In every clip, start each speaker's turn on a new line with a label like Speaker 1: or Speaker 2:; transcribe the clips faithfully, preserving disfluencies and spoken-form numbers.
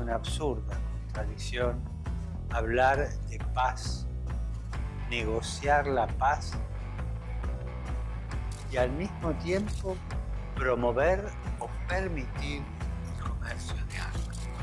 Speaker 1: una absurda contradicción hablar de paz, negociar la paz y al mismo tiempo promover o permitir el comercio de armas.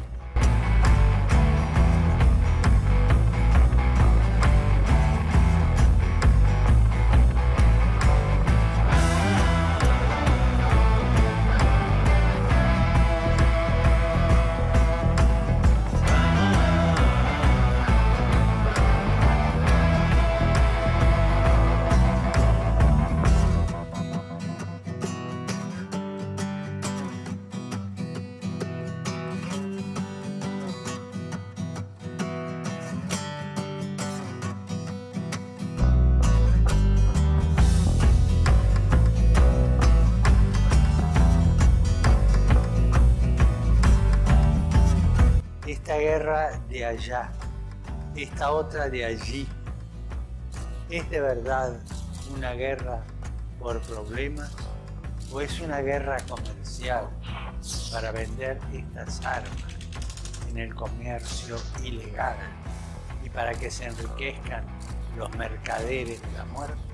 Speaker 1: Esta guerra de allá, esta otra de allí, ¿es de verdad una guerra por problemas o es una guerra comercial para vender estas armas en el comercio ilegal y para que se enriquezcan los mercaderes de la muerte?